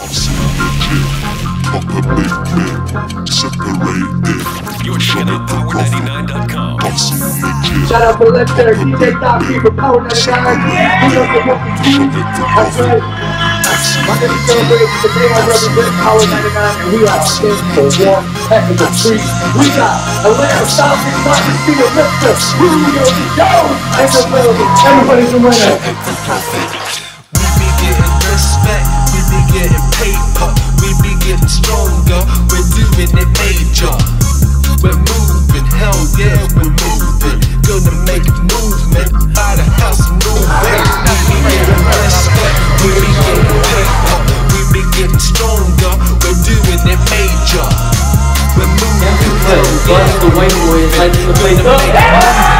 so legit. Proper big clip, separated. You're checking out Power99.com. I'm so legit. Shout out to Lester, DJ Top P for Power 99. That's right. My name is Celebrating. Today I represent Power 99 and we are in for one heck of a treat. We got Atlanta Falcons Martin Steele, Mr. Julio Jones, and the building. Everybody's a winner. We be getting respect, we be getting paper, we be getting stronger, we're doing it major. We're moving, hell yeah, we're moving. Gonna make a movement, buy the house and move it. We be getting respect, we be getting paper, we be getting stronger, we're doing it major. We're moving, hell yeah, The white boy is lighting the place up.